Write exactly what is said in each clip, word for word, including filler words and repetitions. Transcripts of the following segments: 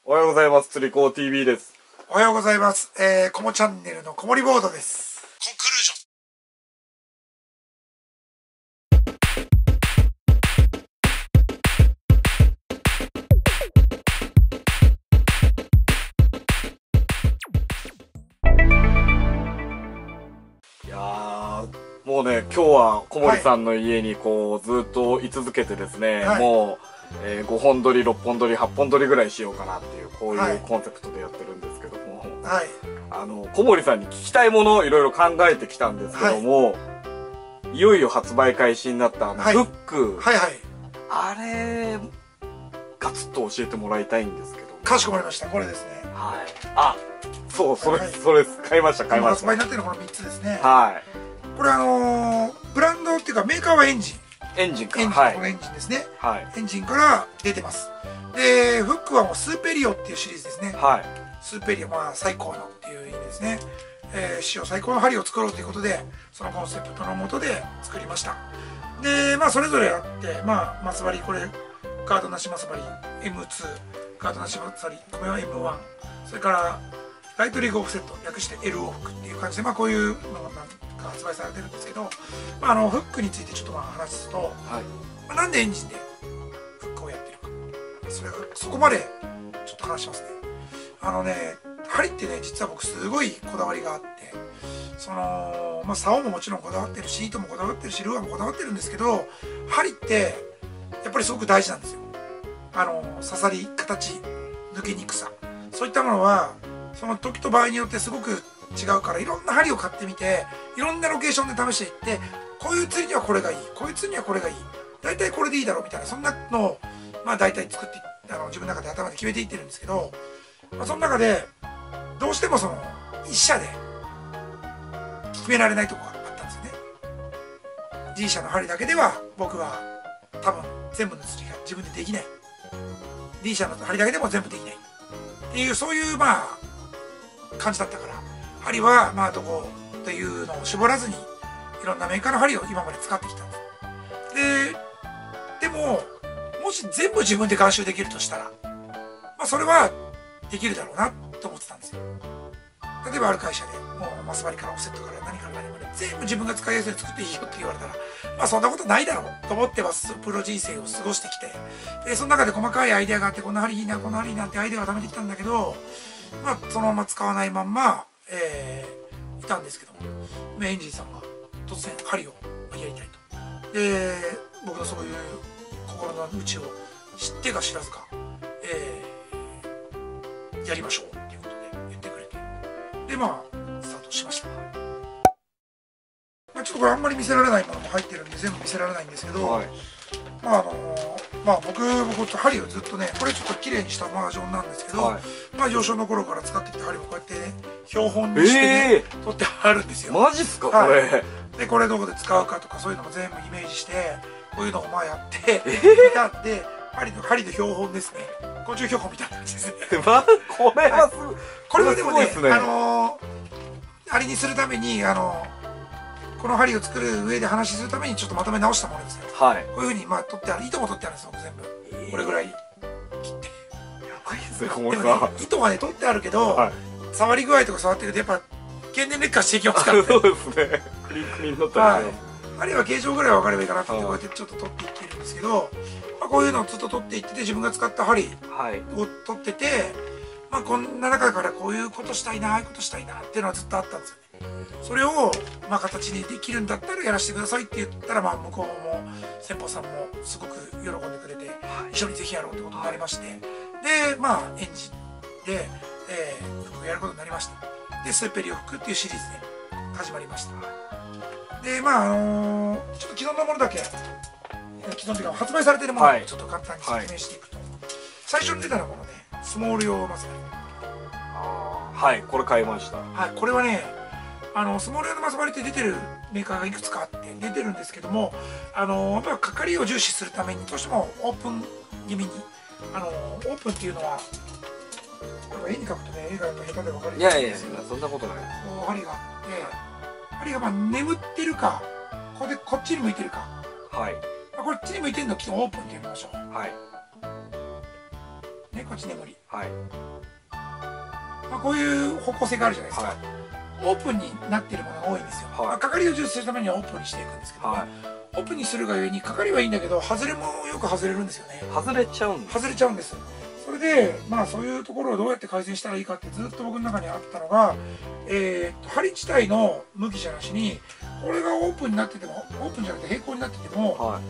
おはようございます。釣り子 ティーブイ です。 おはようございます。えー、こもチャンネルのこもりボードです。コンクルージョン。いやー、もうね、今日は小森さんの家にこう、ずっと居続けてですね、はい、もう、えー、ごほん撮り、ろっぽん撮り、はっぽん撮りぐらいしようかなっていう、こういうコンセプトでやってるんですけども、はい、あの小森さんに聞きたいものをいろいろ考えてきたんですけども、はい、いよいよ発売開始になったあの、はい、フック、はいはい、あれガツッと教えてもらいたいんですけど。 かしこまりました。これですね。 はい。あ、そう、それ、はい、それ買いました買いました。 発売になってるのこのみっつですね。 はい。 これあのー、ブランドっていうかメーカーはエンジン。 エンジンか。 エンジン、はい、このエンジンですね。はい。エンジンから出てます。で、フックはもうスーペリオっていうシリーズですね。はい。スーペリオ、まあ最高のっていう意味ですね。えー、史上最高の針を作ろうということで、そのコンセプトのもとで作りました。で、まあそれぞれあって、まあマス針、これ、ガードなしマス針 エムツー、ガードなしマス針、これは エムワン、それからライトリーグオフセット、略して エル 往復っていう感じで、まあこういうのが発売されてるんですけど、まあ、あのフックについてちょっとまあ話すと、はい、まあ、なんでエンジンでフックをやってるか、それがそこまでちょっと話しますね。あのね、針ってね、実は僕すごいこだわりがあって、そのまあ竿ももちろんこだわってるし、糸もこだわってるし、ルアーもこだわってるんですけど、針ってやっぱりすごく大事なんですよ。あの刺さり、形、抜けにくさ、そういったものはその時と場合によってすごく違うから、いろんな針を買ってみて、いろんなロケーションで試していって、こういう釣りにはこれがいい、こういう釣りにはこれがいい、大体これでいいだろうみたいな、そんなのをまあ大体作って、あの自分の中で頭で決めていってるんですけど、まあ、その中でどうしてもその一社で決められないところがあったんですよね。 G 社の針だけでは僕は多分全部の釣りが自分でできない、 D 社の針だけでも全部できないっていう、そういうまあ感じだったから、針はまあどこというのを絞らずにいろんなメーカーの針を今まで使ってきたんです。で、でももし全部自分で監修できるとしたら、まあそれはできるだろうなと思ってたんですよ。例えばある会社でもうマス針からオフセットから何から何まで全部自分が使いやすいの作っていいよって言われたら、まあそんなことないだろうと思ってます。プロ人生を過ごしてきて、でその中で細かいアイデアがあって、こんな針いいな、こんな針いいなってアイデアを貯めてきたんだけど、まあそのまま使わないまんま、えー、いたんですけども、エンジンさんが突然針をやりたいと。で、僕のそういう心の内を知ってか知らずか、えー、やりましょうっていうことで言ってくれて、でまあスタートしました。まあ、ちょっとこれあんまり見せられないものも入ってるんで全部見せられないんですけど、はい、まああのー、まあ僕僕針をずっとね、これちょっと綺麗にしたバージョンなんですけど、はい、まあ幼少の頃から使ってきた針もこうやってね、標本にしてね、えー、取ってあるんですよ。 マジっすか、はい、これ。 でこれどこで使うかとかそういうのも全部イメージして、こういうのをまあやってみたんで、針の針の標本ですね、昆虫標本みたいな感じですね。 まあこれはすごい、 これはでもね、ね、あのー、あれにするために、あのー、この針を作る上で話するためにちょっとまとめ直したものですよ。はい。こういうふうにまあ取ってある、糸も取ってあるんですよ全部、えー、これぐらい切って。 やばいですね、これ。 でもね、糸はね取ってあるけど、はい、触り具合とか触ってるとやっぱ経年劣化していきますからね。そうですね。クリンクリンになったりね。あるいは形状ぐらい分かればいいかなってこうやってちょっと取っていってるんですけど、まあ、こういうのをずっと取っていってて、自分が使った針を取ってて、はい、まあこんな中からこういうことしたいな、ああいうことしたいなっていうのはずっとあったんですよね。それをまあ形にできるんだったらやらせてくださいって言ったら、まあ向こうも先方さんもすごく喜んでくれて、一緒にぜひやろうってことになりまして、でまあエンジンで、えー、服をやることになりました。でスーペリオ服っていうシリーズで始まりました。でまああのー、ちょっと既存のものだけ、既存というか発売されているものをちょっと簡単に説明していくと、はい、最初に出たのはこのね、スモール用マス針。 はい、これ買いました。 はい、これはね、あのスモール用のマス針って出てるメーカーがいくつかあって出てるんですけども、あのやっぱりかかりを重視するためにどうしてもオープン気味に、あのオープンっていうのは絵に描くとね、絵が下手で分かりにくいんですけど、いやいやそんなことない。 針があって、針がまあ眠ってるか、ここでこっちに向いてるか、はい、こっちに向いてるのをオープンって呼びましょう。はい。 ね、こっち眠り。 はい。 まあこういう方向性があるじゃないですか。はい、オープンになっているものが多いんですよ。はい、まあ、かかりを重視するためにはオープンにしていくんですけど、ね、はい、オープンにするがゆえにかかりはいいんだけど、外れもよく外れるんですよね。 外れちゃうんです。 外れちゃうんです。それで、まあそういうところをどうやって改善したらいいかってずっと僕の中にあったのが、えー、っと針自体の向きじゃなしに、これがオープンになってても、オープンじゃなくて平行になってても、はい、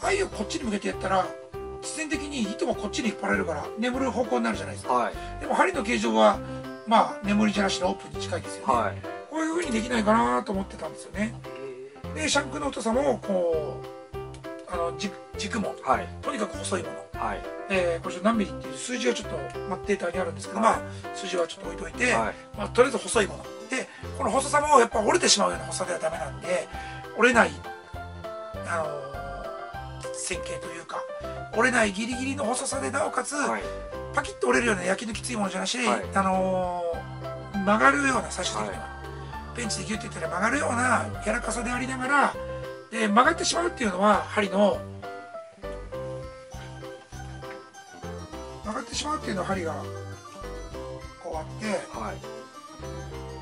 針をこっちに向けてやったら必然的に糸もこっちに引っ張られるから眠る方向になるじゃないですか。はい、でも針の形状はまあ眠りじゃなしのオープンに近いですよね。はい、こういう風にできないかなと思ってたんですよね。でシャンクの太さもこうあの 軸, 軸も、はい、とにかく細いもの、はい、えー、これ何ミリっていう数字がちょっと、まあ、データにあるんですけど、はい、まあ数字はちょっと置いといて、はい、まあ、とりあえず細いもので、この細さもやっぱ折れてしまうような細さではダメなんで、折れない、あのー、線形というか折れないギリギリの細さでなおかつ、はい、パキッと折れるような焼きのきついものじゃなし、はい、あのー、曲がるような最終的には、はい、ペンチでギュッていったら曲がるような柔らかさでありながら、で曲がってしまうっていうのは針の曲がってしまうっていうのは針がこうあって、はい、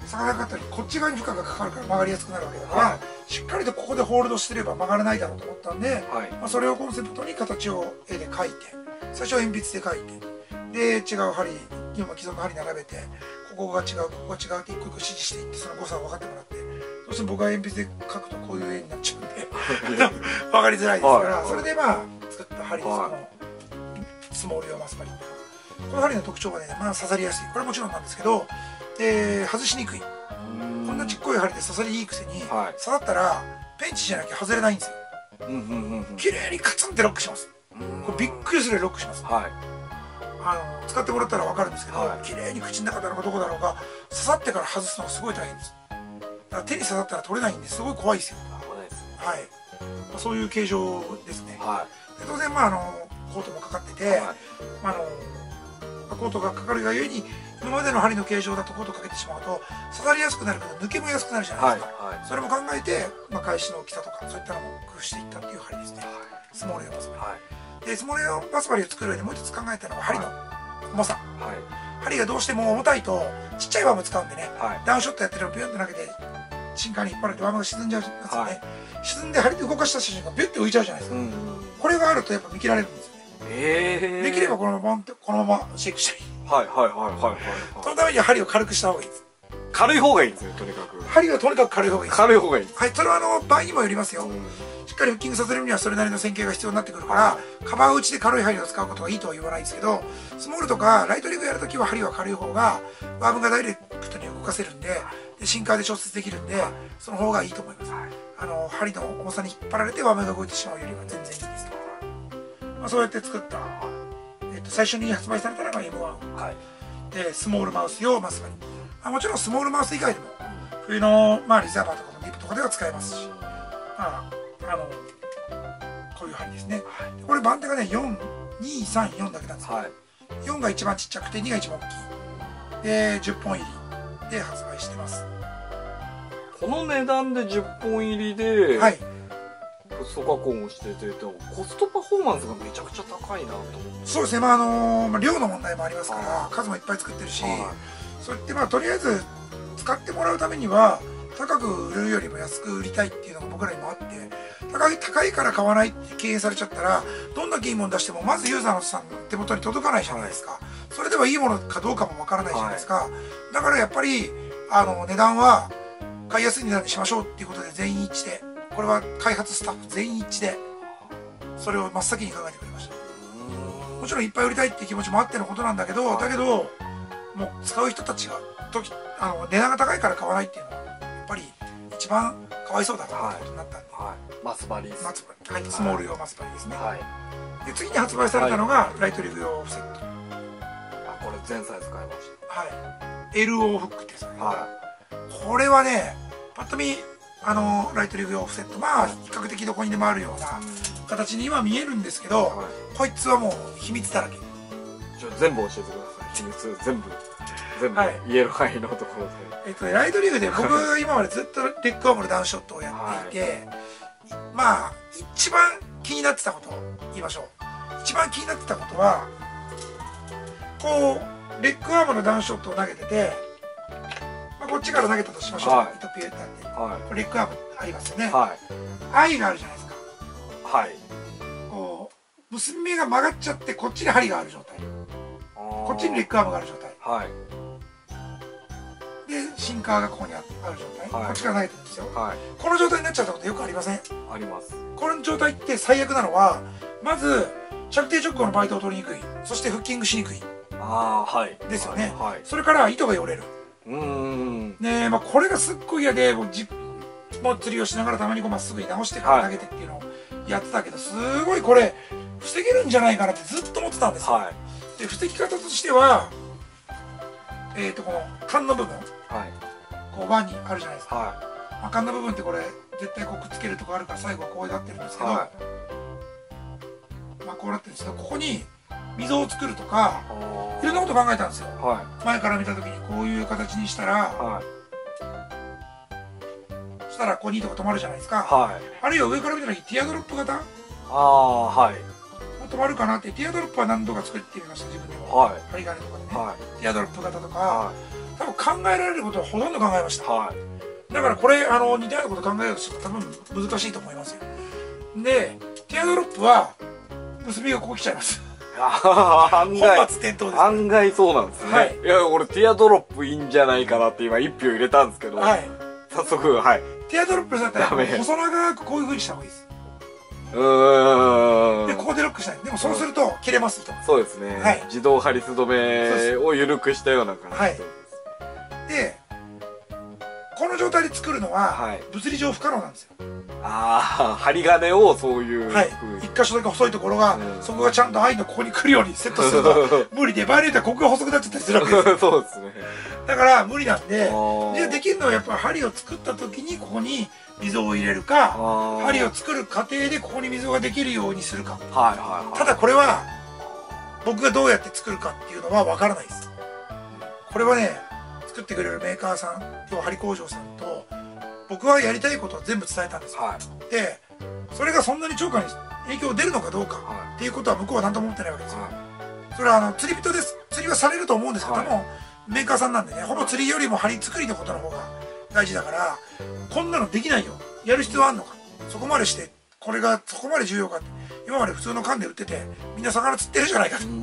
逆らい方にこっち側に負荷がかかるから曲がりやすくなるわけだから、はい、しっかりとここでホールドしてれば曲がらないだろうと思ったんで、はい、まあそれをコンセプトに形を絵で描いて、最初は鉛筆で描いて、で違う針、今既存の針並べて、ここが違うここが違うって一個一個指示していって、その誤差を分かってもらって、どうしても僕が鉛筆で描くとこういう絵になっちゃうんで分かりづらいですから、はい、それでまあ作った針です、はい、このスモール用マス針。この針の特徴はね、まあ刺さりやすい、これはもちろんなんですけど、で外しにくい。こんなちっこい針で刺さりいいくせに、はい、刺さったらペンチじゃなきゃ外れないんですよ。綺麗にカツンってロックします。これびっくりするようにロックします、はい、あの使ってもらったら分かるんですけど、はい、綺麗に口の中だろうがどこだろうが刺さってから外すのがすごい大変です。だから手に刺さったら取れないんですごい怖いですよ。はい、まあ、そういう形状ですね。はい、で当然まああのコートもかかってて、はい、あのコートがかかるがゆえに今までの針の形状だとコートかけてしまうと刺さりやすくなるけど抜けもやすくなるじゃないですか。はいはい、それも考えて、まあ、返しの大きさとかそういったのも工夫していったっていう針ですね。はい、スモール用マス針。はい、でスモール用マス針を作る上でもう一つ考えたのは針の重さ。はい、針がどうしても重たいとちっちゃいワーム使うんでね、はい、ダウンショットやってるのビュンと投げてシンカーに引っ張られてワームが沈んじゃうんですよね。はい、沈んで針で動かした瞬間ビュッて浮いちゃうじゃないですか。うん、これがあるとやっぱ見切られるんですよね。えー、できればこのままボンってこのままシェイクしたり、はいはいはいはいはい、そのためには針を軽くした方がいいです。軽い方がいいんですね、とにかく。針はとにかく軽い方がいいです。軽い方がいいです。はい、それはあの場合にもよりますよ。うん、しっかりフッキングさせるにはそれなりの線形が必要になってくるから、はい、カバー打ちで軽い針を使うことがいいとは言わないですけど、スモールとかライトリグやるときは針は軽い方がワームがダイレクトに動かせるんで、でシンカーで調節できるんで、はい、その方がいいと思います。はい、あの針の重さに引っ張られてワームが動いてしまうよりは全然いいです。まあ、そうやって作った、えっと、最初に発売されたのが エムワン、はい、でスモールマウス用マス針、まあ、もちろんスモールマウス以外でも冬の、まあ、リザーバーとかのディップとかでは使えますし、まあ、あのこういう針ですね。これ番手がねよん、に、さん、よんだけなんですけど、はい、よんが一番ちっちゃくてにが一番大きいでじゅっぽん入りで発売してます。 この値段でじゅっぽん入りで、はい、フッ素加工もしてて、コストパフォーマンスがめちゃくちゃ高いなと思って。 そうですね、まああのまあ、量の問題もありますから数もいっぱい作ってるし、はい、そうやってまあとりあえず使ってもらうためには高く売れるよりも安く売りたいっていうのが僕らにもあって、高い高いから買わないって敬遠されちゃったらどんだけいいもの出してもまずユーザーのさんの手元に届かないじゃないですか。はい、それではいいものかどうかもわからないじゃないですか。はい、だからやっぱりあの値段は買いやすい値段にしましょうっていうことで全員一致で、これは開発スタッフ全員一致でそれを真っ先に考えてくれました。もちろんいっぱい売りたいっていう気持ちもあってのことなんだけど、だけどもう使う人たちが時あの値段が高いから買わないっていうのはやっぱり一番かわいそうだなってことになったんで、はいはい、マス針、マス針、はい、スモール用マス針ですね。はい、で次に発売されたのが、はい、ライトリグ用オフセット。 あ、これ全サイズ買いました。はい、エルオー フックってやつね。はい、これはねパッと見あのライトリグ用オフセット、まあ比較的どこにでもあるような形には見えるんですけど、はい、こいつはもう秘密だらけ。 ちょ全部教えてください。秘密全部全部、はい、イエローハイのところで。 えっとね、ライトリグで僕が今までずっとレッグアームのダウンショットをやっていて、はい、まあ一番気になってたことを言いましょう。一番気になってたことはこうレッグアームのダウンショットを投げてて、まあ、こっちから投げたとしましょう、はい、糸ピューってやって、はい、これレッグアームありますよね、はい、愛があるじゃないですか。はい。こう結び目が曲がっちゃってこっちに針がある状態、こっちにレッグアームがある状態、はい、でシンカーがここにある状態、はい、こっちから投げてるんですよ、はい、この状態になっちゃったことよくありません？ あります。 この状態って最悪なのは、まず着底直後のバイトを取りにくい、そしてフッキングしにくい、あー、はい、ですよね、はい、それから糸がよれる。うーんね、まあ、これがすっごい嫌で、僕じもう釣りをしながらたまにこうまっすぐに直してから投げてっていうのをやってたけど、すごいこれ防げるんじゃないかなってずっと思ってたんですよ、はい、で防ぎ方としては、えっとこの缶の部分、はい、こう輪にあるじゃないですか、はい、まあ、缶の部分ってこれ絶対こうくっつけるとこあるから最後はこうなってるんですけど、はい、まあこうなってるんですけど、ここに溝を作るとかいろんなこと考えたんですよ、はい、前から見た時にこういう形にしたら、はい、そしたらここに糸が止まるじゃないですか、はい、あるいは上から見た時ティアドロップ型、ああ、はい、止まるかなって。ティアドロップは何度か作ってみました、自分でも、はい、針金とかでね、はい、ティアドロップ型とか、はい、多分考えられることはほとんど考えました、はい、だからこれあの似たようなこと考えようとして多分難しいと思いますよ。でティアドロップは結びがここ来ちゃいます案外本末転倒です、ね、案外そうなんですね、はい、いや俺ティアドロップいいんじゃないかなって今一票入れたんですけど、はい、早速、はい、 ティアドロップだったら細長くこういうふうにした方がいいです。うーんでここでロックしたい。でもそうすると切れますと。 そうですね、はい、自動ハリス止めを緩くしたような感じ、はい、 でこの状態で作るのは物理上不可能なんですよ。 ああ、針金をそういう、 はい、一箇所だけ細いところが、うん、そこがちゃんと愛のここに来るようにセットすると無理で、場合によってはここが細くなっちゃったりするわけですよそうですね。だから無理なんで、でできるのはやっぱり針を作った時にここに溝を入れるか、針を作る過程でここに溝ができるようにするか。ただこれは僕がどうやって作るかっていうのは分からないです。これはね、作ってくれるメーカーさんと針工場さんと僕はやりたいことを全部伝えたんですよ、はい、でそれがそんなに釣果に影響出るのかどうかっていうことは向こうは何とも思ってないわけですよ、はい、それはあの釣り人です。釣りはされると思うんですけども、はい、メーカーさんなんでね、ほぼ釣りよりも針作りのことの方が大事だから、こんなのできないよ、やる必要あんのか、そこまでしてこれがそこまで重要かって、今まで普通の缶で売っててみんな魚釣ってるじゃないかと、うん、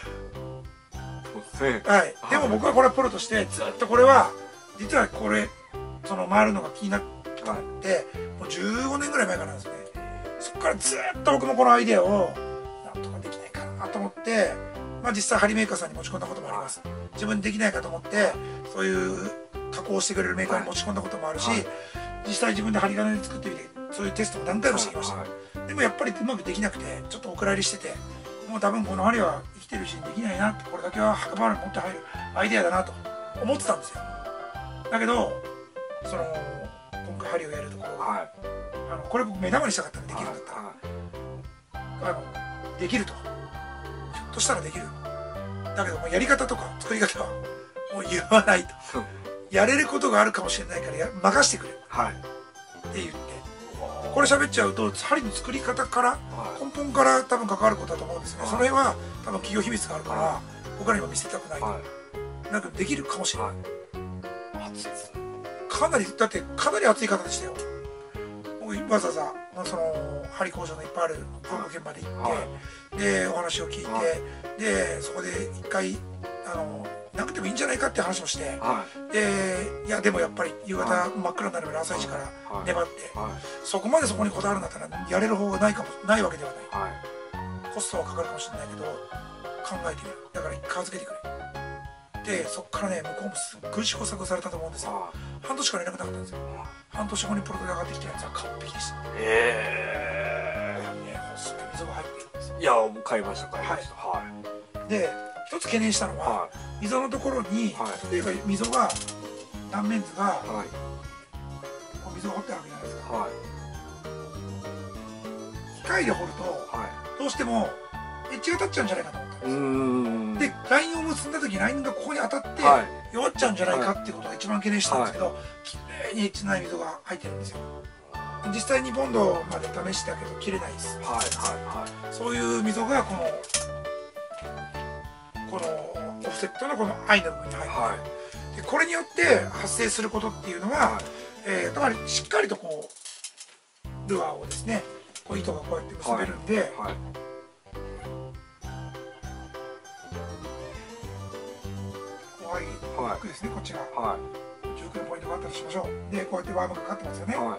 はい、でも僕はこれはプロとしてずっとこれは実はこれその回るのが気になったんで、もうじゅうごねんぐらい前からなんですよね。そこからずっと僕もこのアイデアをなんとかできないかなと思って、まあ実際針メーカーさんに持ち込んだこともあります。自分にできないかと思ってそういう加工してくれるメーカーに持ち込んだこともあるし、実際自分で針金で作ってみてそういうテストも何回もしてきました。でもやっぱりうまくできなくてちょっとお蔵入りしてて、もう多分この針は生きてるしできないなって、これだけは墓場に持って入るアイデアだなと思ってたんですよ。だけどその今回針をやるところ、はい、あのこれ僕目玉にしたかったんで、できるんだったら、はい、あのできると、ひょっとしたらできる、だけどもうやり方とか作り方はもう言わないとやれることがあるかもしれないからや任してくれ、はい、って言って、これ喋っちゃうと針の作り方から、はい、根本から多分関わることだと思うんですね、はい、その辺は多分企業秘密があるから、はい、他にも見せたくないと、はい、なんかできるかもしれない、はい、かなりだってかなり熱い方でしたよ。わざわざ、まあ、その針工場のいっぱいある工場現場で行って、はい、でお話を聞いて、はい、でそこで一回あのなくてもいいんじゃないかって話をして、はい、でいやでもやっぱり夕方真っ暗になるまで朝一から粘って、はいはい、そこまでそこにこだわるんだったらやれる方がないかもないわけではない、はい、コストはかかるかもしれないけど考えてみる、だから一回預けてくれで、そっからね向こうもすっごい試行錯誤されたと思うんですよ。半年から連絡なかったんですよ。半年後にプロトで上がってきたやつは完璧でした。へえー、ね、細く溝が入ってるんですよ。いやもう買いました買いました、はい、はい、で一つ懸念したのは、はい、溝のところに、はい、例えば溝が断面図が、はい、こう溝が掘ってあるわけじゃないですか、はい、機械で掘ると、はい、どうしてもエッジが立っちゃうんじゃないかと思ったんですよ。でラインを結んだ時にラインがここに当たって弱っちゃうんじゃないかっていうことが一番懸念したんですけど、はい、綺麗にエッジない溝が入ってるんですよ。実際にボンドまで試したけど切れないです。はいはいはい、そういう溝がこのこのオフセットのこのアイの部分に入って、はい、でこれによって発生することっていうのは、はい、えー、つまりしっかりとこうルアーをですね、こう糸がこうやって結べるんで、はいはい、怖いフックですね、こっちが、はい、重複のポイントがあったとしましょう。でこうやってワームがかかってますよね、はい、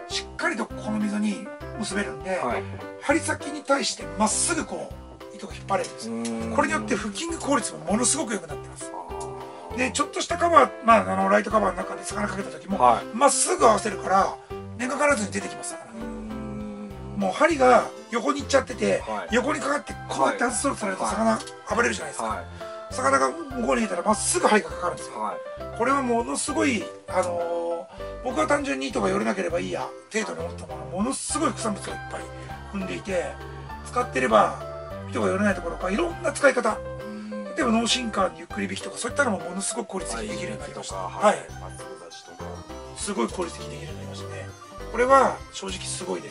しっかりとこの溝に結べるんで、はい、針先に対してまっすぐこう糸が引っ張れるんですよ。これによってフッキング効率もものすごく良くなってます。でちょっとしたカバー、まあ、あのライトカバーの中で魚かけた時もまっすぐ合わせるから根がからずに出てきますから、もう針が横に行っちゃってて、はい、横にかかってこうやって外そうとされると魚暴れるじゃないですか、はい、魚が向こうにいたらまっすぐ針がかかるんですよ、はい、これはものすごい、あのー、僕は単純に糸が寄れなければいいや程度に思ったものものすごい副産物がいっぱい踏んでいて、使ってれば糸が寄れないところかいろんな使い方、例えば脳進化にゆっくり引きとかそういったのもものすごく効率的にできるようになりました。はい、すごい効率的にできるようになりましたね。これは正直すごいです。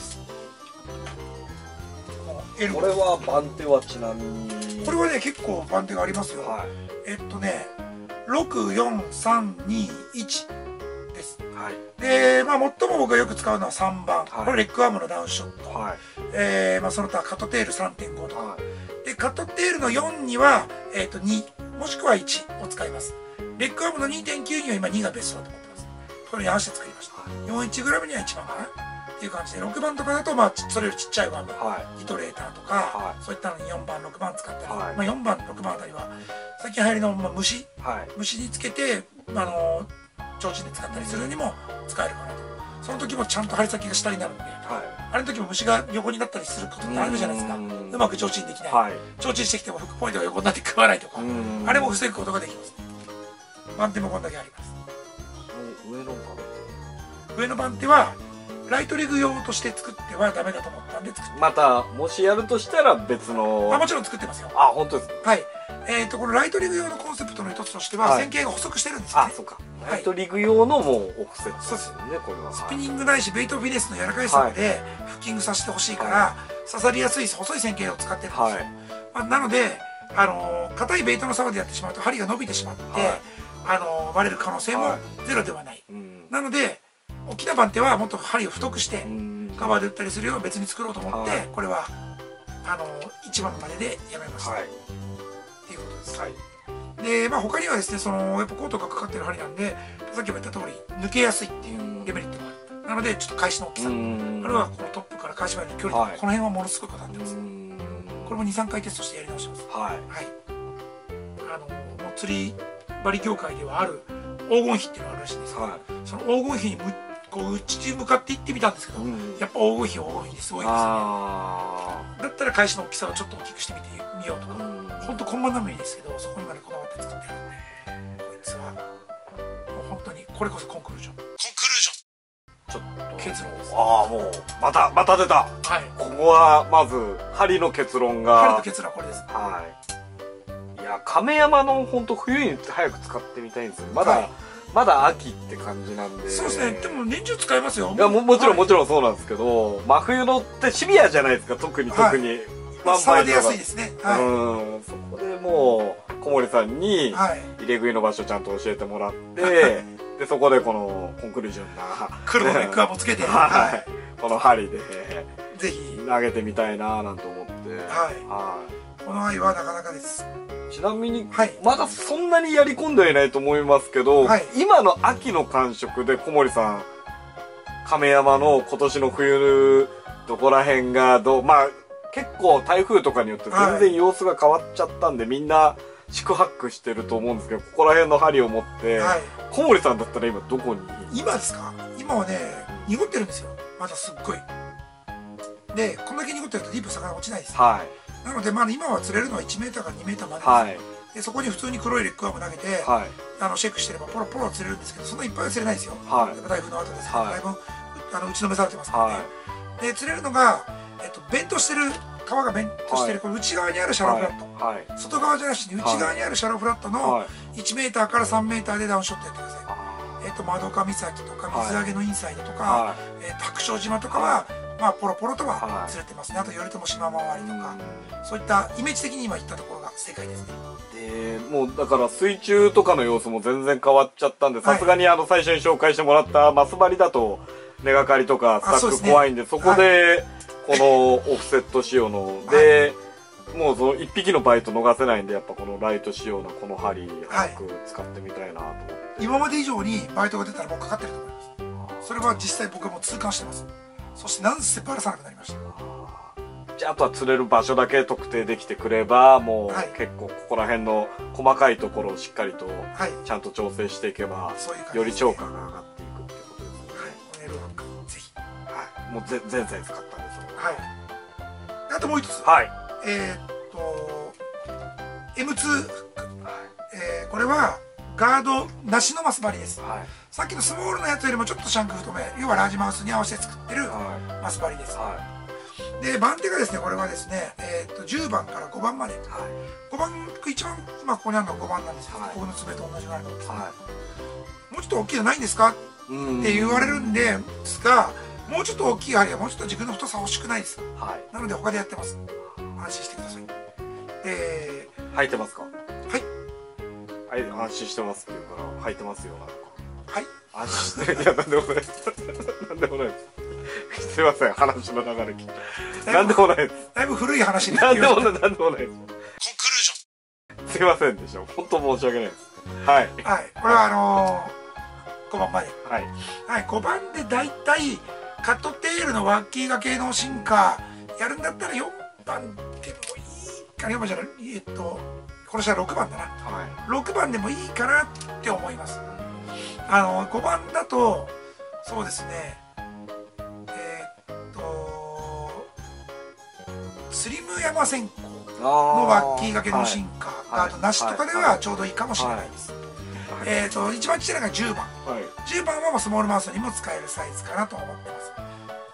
これは番手はちなみにこれはね結構番手がありますよ、はい、えっとねろくよんさんにいちです、はい、でまあ最も僕がよく使うのはさんばん、はい、これレッグアームのダウンショット、はい、えー、まあその他カットテール さんてんご とか、はい、でカットテールのよんには、えー、とにもしくはいちを使います。レッグアームの にてんきゅう には今にがベストだと思ってます。これに合わせて作りました、はい、よんじゅういちグラム にはいちばんかなっていう感じで、ろくばんとかだとまあそれよりちっちゃいワーム、はい、イトレーターとか、はい、そういったのによんばんろくばん使ったり、はい、まあよんばんろくばんあたりは最近流行りの、まあ、虫、はい、虫につけてあの提灯で使ったりするにも使えるかなと。その時もちゃんと針先が下になるんで、はい、あれの時も虫が横になったりすることってあるじゃないですか。うまく提灯できない、はい、提灯してきてもフックポイントが横になって食わないとか、あれも防ぐことができます。番手もこんだけあります。 上の番手上の番手はライトリグ用として作ってはダメだと思ったんで作ってまたもしやるとしたら別のあもちろん作ってますよ。 あ本当ですか。 はい、えーとこのライトリグ用のコンセプトの一つとしては、はい、線形が細くしてるんですよね。 あそうか、ライトリグ用のもうオフセットですよね、これは。 スピニングないしベイトフィネスの柔らかいさでフッキングさせてほしいから、はい、刺さりやすい細い線形を使ってるんですよ、はい、まあ、なのであの硬いベイトの竿でやってしまうと針が伸びてしまって、はい、あの割れる可能性もゼロではない、はい、なので大きな番手はもっと針を太くしてカバーで打ったりするよう別に作ろうと思って、はい、これはあの一番まででやめました、はい、っていうことです、はい、でまあ他にはですねそのやっぱコートがかかってる針なんでさっきも言った通り抜けやすいっていうデメリットもある。なのでちょっと返しの大きさあるいはこのトップから返しまでの距離、はい、この辺はものすごくかかってます。これもにさんかいテストしてやり直します。はい、はい、あのもう釣り針業界ではある黄金比っていうのがあるらしいんですけど、はい、その黄金比にむこう内に向かって行ってみたんですけど、うん、やっぱ黄金比は黄金比ですごいですよね。だったら返しの大きさをちょっと大きくしてみてみようとか、ほんとコンマなめいいですけどそこにまでこだわって作ってるんで、こいつはもう本当にこれこそコンクルージョンコンクルージョンちょっと結論です。 ああもうまたまた出た、はい、ここはまず針の結論が針の結論はこれです。 はい、いや亀山の本当冬に早く使ってみたいんですよ。まだ、はい、まだ秋って感じなんで。 そうですね。でも年中使えますよ。 いや も, もちろん、はい、もちろんそうなんですけど、真冬のってシビアじゃないですか。特に特に、 はい、触りやすいですね。はい、 うんそこでもう小森さんに入れ食いの場所ちゃんと教えてもらって、はい、でそこでこのコンクルージョンな黒のネックアームをつけて、 はい、この針でぜひ投げてみたいななんて思って、 はい、はい、この針はなかなかです。 ちなみに、はい、まだそんなにやり込んではいないと思いますけど、はい、今の秋の感触で小森さん亀山の今年の冬どこら辺がどう、まあ結構台風とかによって全然様子が変わっちゃったんで、はい、みんな四苦八苦してると思うんですけど、ここら辺の針を持って、はい、小森さんだったら今どこに？ 今ですか？今はね濁ってるんですよ。まだすっごい。でこんだけ濁ってるとディープ魚落ちないです、ね。はい。なのでまあ今は釣れるのはいちメーターからにメーターまでです。はい、でそこに普通に黒いレッグアーム投げて、はい、あのシェイクしてればポロポロ釣れるんですけど、そんないっぱいは釣れないですよ。はい、台風の後ですけど、はい、だいぶあの打ちのめされてますからね。はい、で釣れるのが、えっと、ベントしてる皮がベントしてる、はい、この内側にあるシャローフラット、はい、外側じゃなしに内側にあるシャローフラットのいちメーターからさんメーターでダウンショットやってください。えっと窓岡岬とか水揚げのインサイドとか、はい、えっと白鳥島とかは、はい、まあポロポロとは釣れてますね。あと頼朝島周りとか、そういったイメージ的に今言ったところが正解ですね。 でもうだから水中とかの様子も全然変わっちゃったんで、さすがにあの最初に紹介してもらったマス張りだと根がかりとかスタック怖いんで、そこでこのオフセット仕様ので、もうそのいっぴきのバイト逃せないんで、やっぱこのライト仕様のこの針早く使ってみたいなと思って、 今まで以上にバイトが出たらもうかかってると思います。それは実際僕も痛感してます。そしてなんせバラさなくなりました。 じゃあ、あとは釣れる場所だけ特定できてくれば、もう結構ここら辺の細かいところをしっかりとちゃんと調整していけば、より超過が上がっていくっていうことですね。 はい、ネルワックぜひ。 はい、もうぜ前菜使ったんですよ。 はい。あともう一つ。 はい。 えっと エムツー フック、えー、これはガードなしのマス針です。はい、さっきのスモールのやつよりもちょっとシャンク太め、要はラージマウスに合わせて作ってるマス針です。はい、で番手がですね、これはですね、えー、とじゅうばんからごばんまで、はい、ごばん一番、まあ、ここにあるのがごばんなんですけど、はい、ここの爪と同じぐらいのですね、はい、もうちょっと大きいのないんですかって言われるんですが、もうちょっと大きい針はもうちょっと軸の太さ欲しくないです。はい、なので他でやってます。安心してください。えー、履いてますか？ はいはい、安心してますって言うから履いてますよ。なんかはい、 安心して、いや、なんでもないですなんでもないです。すいません、話の流れ聞いて。なんでもないです。 だいぶ古い話になってきました。なんでもない、なんでもないです。コンクルージョン。 すいませんでした。本当申し訳ないです。はい。 はい、これはあのー、ごばんまで。はい。はい、ごばんでだいたいカットテールのワッキーが系の進化やるんだったらよんばんでもいいかな。よんばんじゃない、えっと、この人はろくばんだな。はい、ろくばんでもいいかなって思います。あのごばんだとそうですね、えー、っとスリム山線香のワッキーがけの進化があとなしとかではちょうどいいかもしれないです。えっと一番ちっちゃいのがじゅうばん、はい、じゅうばんはもうスモールマウスにも使えるサイズかなと思ってます。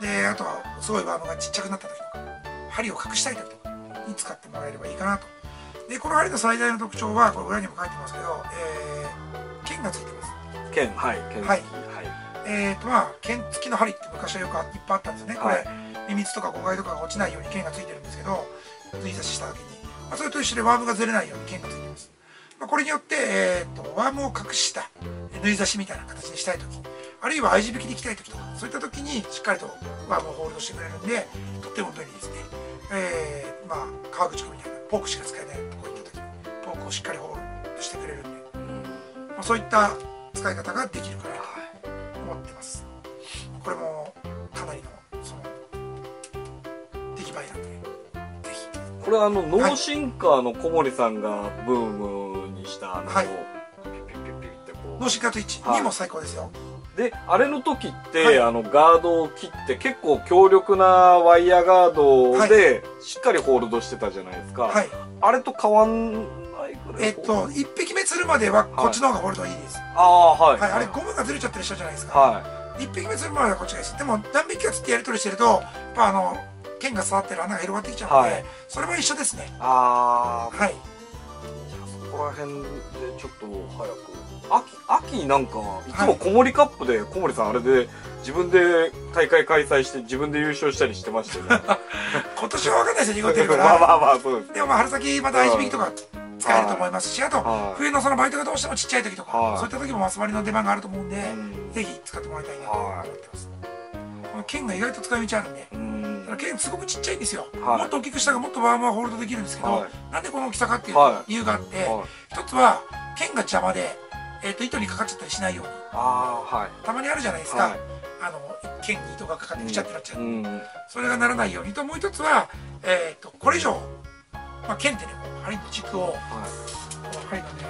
であとはすごいバームがちっちゃくなった時とか針を隠したい時とかに使ってもらえればいいかなと。でこの針の最大の特徴はこれ裏にも書いてますけど、えー、剣がついてます。 剣、はい、剣、 はい、えっとまあ剣付きの針って昔はよくいっぱいあったんですね。これミミズとかゴガイとかが落ちないように剣がついてるんですけど、縫い刺しした時に、まあ、それと一緒でワームがずれないように剣がついてます。まあ、これによって、えー、とワームを隠した縫い刺しみたいな形にしたい時、あるいは愛字引きでいきたい時とか、そういった時にしっかりとワームをホールドしてくれるんで、とっても便利ですね。えー、まあ川口君みたいなポークしか使えないとこ行った時にポークをしっかりホールドしてくれるんで、まあ、そういった使い方ができるかなと思ってます。これもかなりのその出来栄えなんで、ぜひ。 これあのノーシンカーの小森さんがブームにしたあの、はい、ピッピッピッってこうノーシンカーといちにも最高ですよ。 であれの時って、はい、あのガードを切って結構強力なワイヤーガードでしっかりホールドしてたじゃないですか、はい、あれと変わんないぐらい。 えっといっぴきめ釣るまではこっちの方がホールドいいです。 ああはい、 はい、あれゴムがずれちゃったりしたじゃないですか。はい、いっぴきめ釣るまではこっちがいいです。でも何匹か釣ってやり取りしてるとやっぱあの剣が触ってる穴が広がってきちゃうので、はい、それは一緒ですね。 ああはい、 そこら辺でちょっと早く秋秋なんかいつも小森カップで小森さんあれで自分で大会開催して自分で優勝したりしてましたよね。 今年は分かんないですよ、濁ってるから。 まあまあまあそうです。 でもまあ春先また愛字引きとか使えると思いますし、あと冬のそのバイトがどうしてもちっちゃい時とかそういった時もマス針の出番があると思うんで、ぜひ使ってもらいたいなと思ってます。この剣が意外と使い道あるんで、剣すごくちっちゃいんですよ。もっと大きくしたらもっとワームはホールドできるんですけど、なんでこの大きさかっていう理由があって、一つは剣が邪魔でえーと糸にかかっちゃったりしないように。あ、はい、たまにあるじゃないですか、はい、あの剣に糸がかかってくちゃってなっちゃう、うん、それがならないようにと、もう一つは、えーとこれ以上、まあ、剣ってね針の軸を、はい、この針のね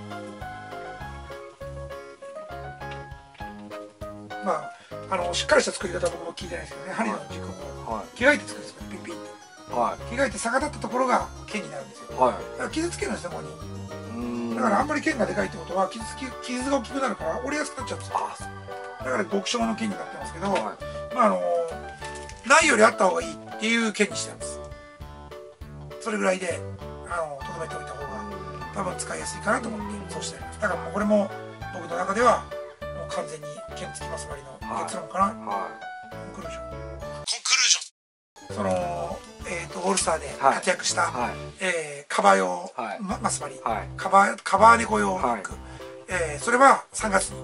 まああのしっかりした作り方は僕も聞いてないですけどね、針の軸を着替えて作るんですよ、ピッピッて、はい、着替えて逆立ったところが剣になるんですよ、はい、だから傷つけるんですね、ここに。だからあんまり剣がでかいってことは傷つき傷が大きくなるから折れやすくなっちゃうんですよ。だから極小の剣になってますけど、はい、まああのないよりあった方がいいっていう剣にしてます。それぐらいであの留めておいた方が多分使いやすいかなと思ってそうしてあります。だからもうこれも僕の中ではもう完全に剣付きマス針の結論かな。はいはい、コンクルージョン。コンクルージョン。そのえっ、ー、とオールスターで活躍した、はいはい、えー、 カバー用、はい、マスバリ、はい、カバーカバー猫用フック、はい、えー、それはさんがつに、うん、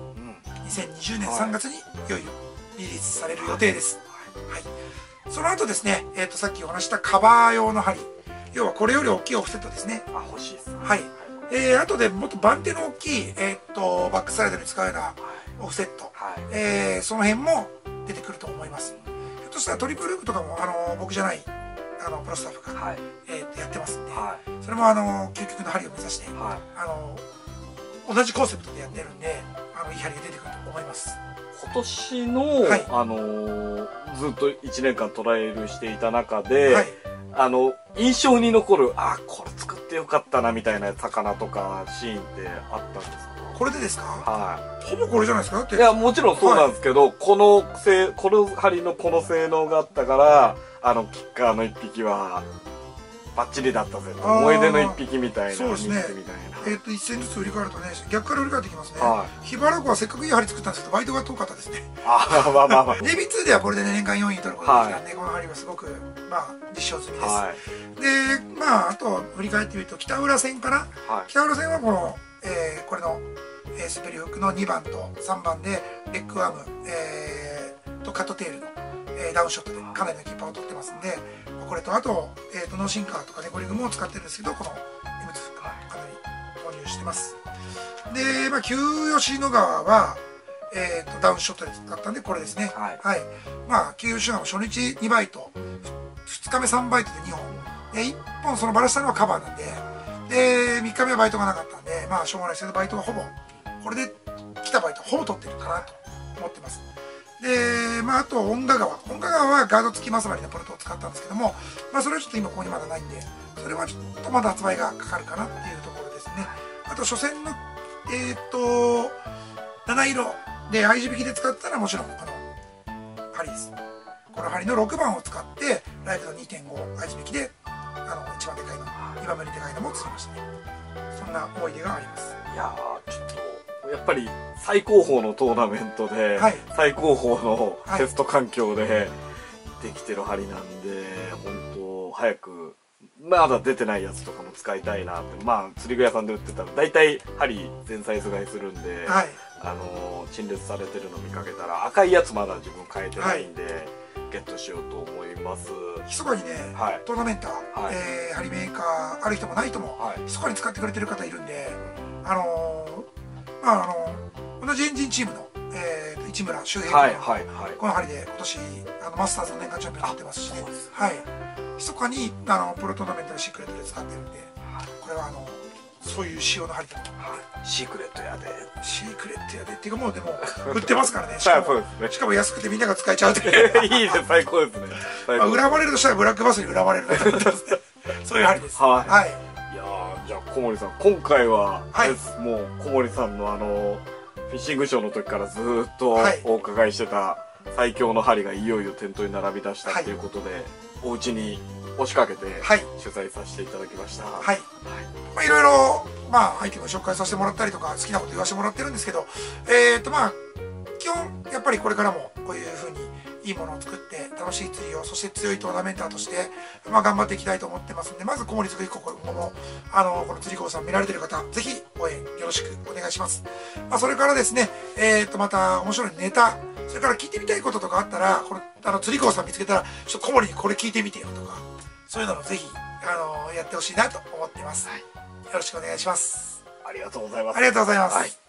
にせんにじゅうねんさんがつにいよいよリリースされる予定です。はい、その後ですね、えー、とさっきお話したカバー用の針、要はこれより大きいオフセットですね。 あ、欲しいです。 はい。えー、あとでもっと番手の大きい、えー、とバックスライドに使うようなオフセット、はい、えー、その辺も出てくると思います。ひょっとしたらトリプルループとかも、あの僕じゃないあのプロスタッフが、はい、えー、とやってますんで、はい、それもあの究極の針を目指して、はい、あの同じコンセプトでやってるんで、あのいい針が出てくると思います。 今年の、はい、あのー、ずっといちねんかんトライアルしていた中で、はい、あの印象に残る、あ、これ作ってよかったなみたいな魚とかシーンってあったんですか？ これでですか？ はい。 ほぼこれじゃないですか？だって。 いや、もちろんそうなんですけど、はい、このせこの針のこの性能があったから、あのキッカーの一匹はバッチリだったぜと、思い出の一匹みたいな。 そうですね。えっといっせんずつ振り返るとね、逆から振り返ってきますね。はい、桧原湖はせっかくいい針作ったんですけど、バイトが遠かったですね。 ああ、まあまあまあ。 ネイビーツーではこれで、ね、年間よんい取ることができたんで、はい、この針はすごくまあ実証済みです。はい、で、まああと振り返ってみると北浦線かな。はい、北浦線はこの、えー、これの、えー、スペリフックのにばんとさんばんでレッグアーム、えー、とカットテールの、えー、ダウンショットでかなりのキーパーを取ってますんで、これとあと、えー、とノーシンカーとかネコリングも使ってるんですけど、この エムツー フックはかなり投入してます。で、まあ、旧吉野川は、えー、とダウンショットで使ったんでこれですね。はい、はい、まあ旧吉野川も初日にバイト、ふつかめさんバイトでにほんでいっぽんそのバラしたのはカバーなんで、でみっかめはバイトがなかったんで、まあしょうがないですけど、バイトはほぼこれで来たバイトほぼ取ってるかなと思ってます。で、まあ、あと音楽川音楽川はガード付きマスバリのポルトを使ったんですけども、まあ、それはちょっと今ここにまだないんで、それはちょっとまだ発売がかかるかなっていうところですね。あと初戦のえっ、ー、となないろで合い字引きで使ったらもちろんこの針です。この針のろくばんを使ってライフの にてんご 合い字引きであの一番でかいのにばんめにでかいのも釣りましたね。そんな思い出があります。 いやー、ちょっとやっぱり最高峰のトーナメントで、はい、最高峰のテスト環境でできてる針なんで、本当早くまだ出てないやつとかも使いたいなって。まあ釣り具屋さんで売ってたら大体針全サイズ買いするんで、はい、あの陳列されてるの見かけたら、赤いやつまだ自分買えてないんで、はい、ゲットしようと思います。 密かにね、はい、トーナメンター、はい、えー、針メーカーある人もない人も、はい、密かに使ってくれてる方いるんで、あのー、まああのー、同じエンジンチームの、えー、市村周平君のこの針で今年あのマスターズの年間チャンピオンになってますしね、はい、密かにあのプロトーナメントのシークレットで使ってるんで、これはあのそういう仕様の針だと思う、はい、 シークレットやでシークレットやでっていうか、もうでも売ってますからね。しかも、ね、しかも安くてみんなが使えちゃうっていいです、最高ですね。 まあ、恨まれるとしたらブラックバスに恨まれるそういう針です。はい、はい、 いやー、じゃあ小森さん、今回は、はい、もう小森さんのあのフィッシングショーの時からずーっとお伺いしてた最強の針がいよいよ店頭に並び出したっていうことで、はい、お家に押しかけて取材させていただきました。はい、はい、 まあいろいろまあアイテムを紹介させてもらったりとか好きなこと言わせてもらってるんですけど、えっとまあ基本やっぱりこれからもこういうふうにいいものを作って楽しい釣りを、そして強いトーナメンターとして、まあ、頑張っていきたいと思ってますんで、まず小森つぐひこ今後もあのこの釣り子さん見られてる方、ぜひ応援よろしくお願いします。まあ、それからですね、えっとまた面白いネタ、それから聞いてみたいこととかあったら、このあの釣り子さん見つけたらちょっと小森にこれ聞いてみてよとか、そういうのもぜひあのやってほしいなと思っています。はい、よろしくお願いします。 ありがとうございます。 ありがとうございます。はい。